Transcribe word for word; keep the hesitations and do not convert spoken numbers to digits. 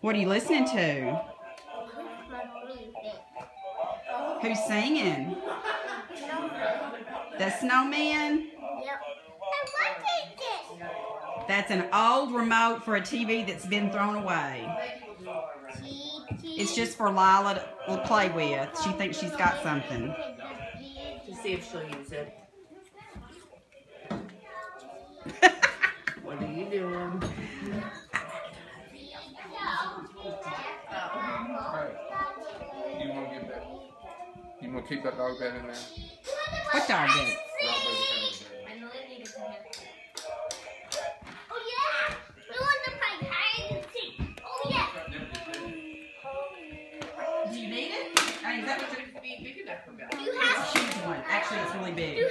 What are you listening to? Who's singing? The Snowman? Yep. And what is this? That's an old remote for a T V that's been thrown away. It's just for Lila to play with. She thinks she's got something. To see if she'll use it. What are you doing? You want to get that? You want to keep that dog bed in there? What dog bed? Dog bed. I know they need it to him. Oh yeah! We want to play hide and seek. Oh yeah! Do you need it? I mean, is that what you're... Be big enough for that. You It's have a huge one. Actually, it's really big.